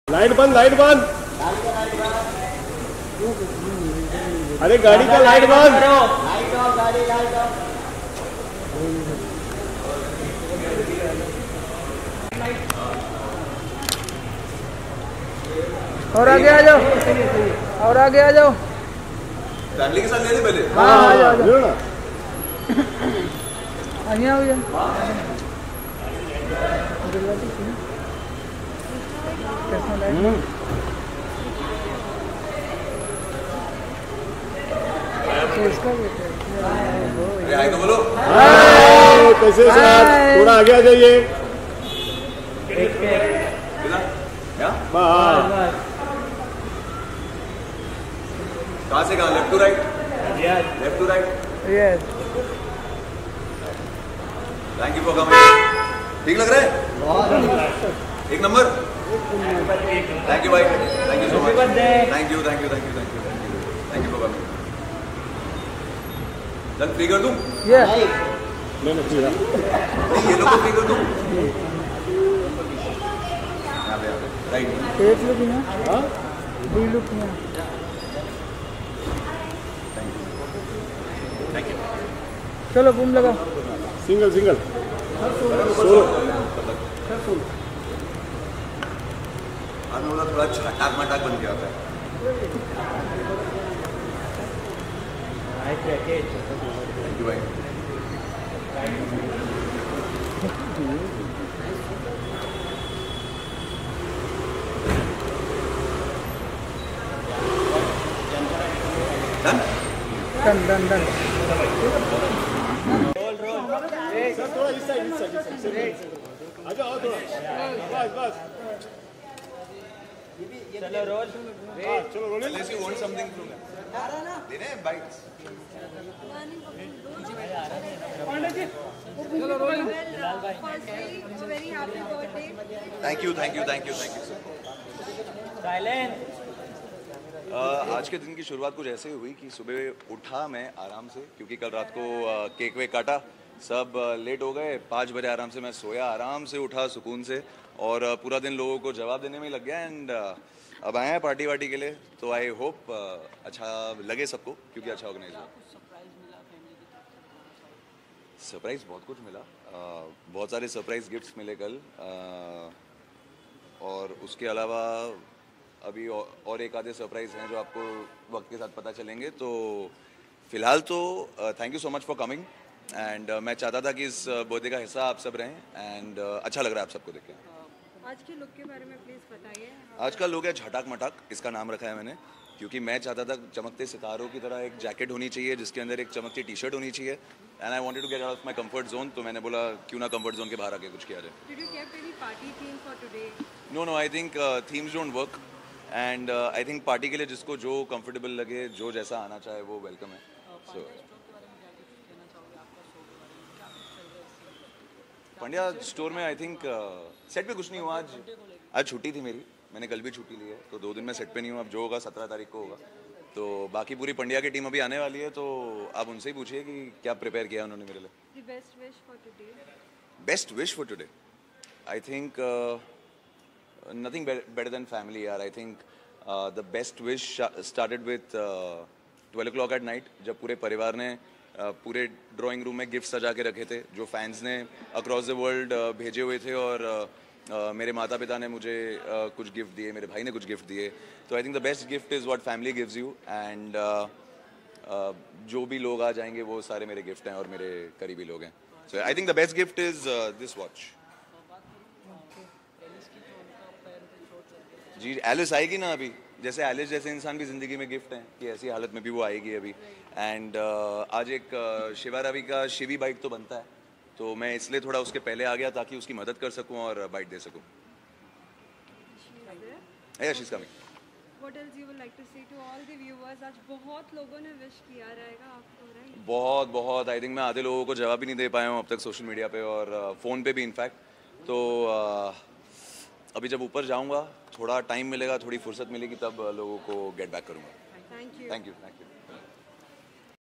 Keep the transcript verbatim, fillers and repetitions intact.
Light बंद, light बंद। अरे गाड़ी का लाइट बंद। और आगे आ जाओ, और आगे आ जाओ। फैमिली के साथ ले पहले। हाँ आ जाओ, आ जाओ। आगे आओ यार। हाय तो बोलो। हाय, कैसे हो सर? थोड़ा आगे आ जाइए। कहाँ से कहाँ? Left to right? Left to right? Yes. Thank you for coming. ठीक लग रहा है? एक नंबर। थैंक यू भाई, thank you so much. Thank you thank you thank you thank you thank you thank you for coming. चल free कर दूं? यस। नहीं नहीं फ्री नहीं, ये लोग को फ्री कर दूं? यहाँ पे राइट। एक लोग ना? हाँ? दो लोग ना? Thank you. चलो बूम लगा। Single single solo. हमें बोला थोड़ा छटाक मटाक बन के आता है। थैंक यू भाई। Done done done. सर थोड़ा इस साइड इस साइड इस साइड आ जाओ थोड़ा। बस बस चलो रोल। हाँ चलो rolling. Unless you want something from them. देने हैं bites. चलो roll. Very happy birthday. Thank you, thank you, thank you, thank you sir. Silent. आज के दिन की शुरुआत कुछ ऐसे ही हुई कि सुबह उठा मैं आराम से, क्योंकि कल रात को केक वेक काटा, सब लेट हो गए। पाँच बजे आराम से मैं सोया, आराम से उठा सुकून से, और पूरा दिन लोगों को जवाब देने में ही लग गया। एंड अब आए हैं पार्टी वार्टी के लिए, तो आई होप अच्छा लगे सबको, क्योंकि अच्छा ऑर्गेनाइज हुआ। सरप्राइज बहुत कुछ मिला, बहुत सारे सरप्राइज गिफ्ट्स मिले कल, और उसके अलावा अभी और एक आधे सरप्राइज हैं जो आपको वक्त के साथ पता चलेंगे। तो फिलहाल तो thank you so much for coming, and मैं चाहता था कि इस बर्थडे का हिस्सा आप सब रहें, एंड अच्छा लग रहा है आप सबको देख के। आज के लुक के बारे में प्लीज बताइए। आज का लुक है झटाक मटाक, इसका नाम रखा है मैंने, क्योंकि मैं चाहता था चमकते सितारों की तरह एक जैकेट होनी चाहिए जिसके अंदर एक चमकती टी शर्ट होनी चाहिए, and I wanted to get out of my comfort zone. तो मैंने बोला क्यों ना कंफर्ट जोन के बाहर आके कुछ किया जाए। Did you keep any party theme for today? No no, I think themes don't work, and I think party के लिए जिसको जो कंफर्टेबल लगे, जो जैसा आना चाहे वो वेलकम है। सो पंड्या स्टोर में आई थिंक सेट पे कुछ नहीं हुआ। आज आज छुट्टी थी मेरी, मैंने कल भी छुट्टी ली है, तो दो दिन में सेट पे नहीं हूँ। अब जो होगा सत्रह तारीख को होगा। तो बाकी पूरी पंड्या की टीम अभी आने वाली है, तो आप उनसे ही पूछिए कि क्या प्रिपेयर किया उन्होंने मेरे लिए। The best wish for today. Best wish for today, I think nothing better than family यार। I think the best wish started with twelve o'clock at night, जब पूरे परिवार ने uh, पूरे ड्राइंग रूम में गिफ्ट सजा के रखे थे, जो फैंस ने अक्रॉस द वर्ल्ड भेजे हुए थे, और uh, uh, मेरे माता पिता ने मुझे uh, कुछ गिफ्ट दिए, मेरे भाई ने कुछ गिफ्ट दिए। तो I think the best gift is what family gives you, and जो भी लोग आ जाएंगे वो सारे मेरे गिफ्ट हैं और मेरे करीबी लोग हैं। So I think the best gift is this watch. जी एलिस आएगी ना अभी, जैसे एलिस जैसे इंसान भी ज़िंदगी में गिफ्ट हैं, कि ऐसी हालत में भी वो आएगी अभी। एंड uh, आज एक uh, शिवा रवि का शिवी बाइट तो बनता है, तो मैं इसलिए थोड़ा उसके पहले आ गया ताकि उसकी मदद कर सकूं और बाइट दे सकूं। Yeah, she's coming. What else you would like to say to all the viewers? आज बहुत लोगों ने विश किया रहेगा आपको, राइट? बहुत बहुत आई थिंक मैं आधे लोगों को जवाब भी नहीं दे पाया हूँ अब तक सोशल मीडिया पे और फ़ोन पे भी इनफैक्ट। तो uh, अभी जब ऊपर जाऊँगा, थोड़ा टाइम मिलेगा, थोड़ी फुर्सत मिलेगी, तब लोगों को गेट बैक करूँगा। Thank you. Thank you thank you.